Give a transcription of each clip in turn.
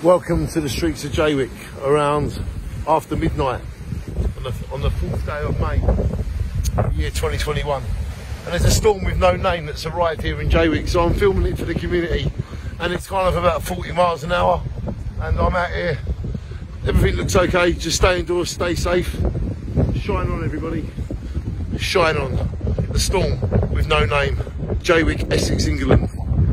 Welcome to the streets of Jaywick around after midnight on the 4th day of May, year 2021. And there's a storm with no name that's arrived here in Jaywick, so I'm filming it for the community. And it's kind of about 40 miles an hour, and I'm out here. Everything looks okay, just stay indoors, stay safe. Shine on, everybody. Shine on. The storm with no name, Jaywick, Essex, England.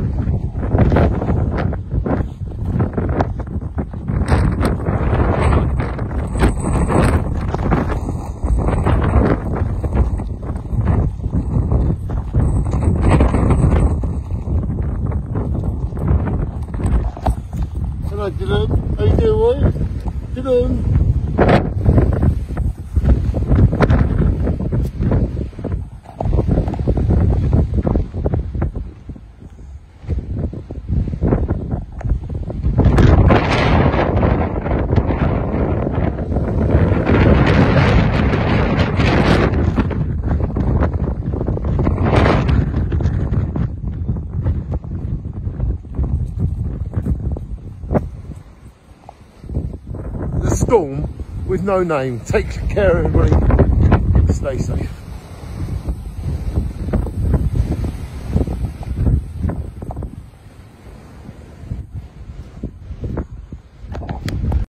Hello Dylan, how you doing, boy? Dylan. Storm with no name. Take care, everybody. Stay safe.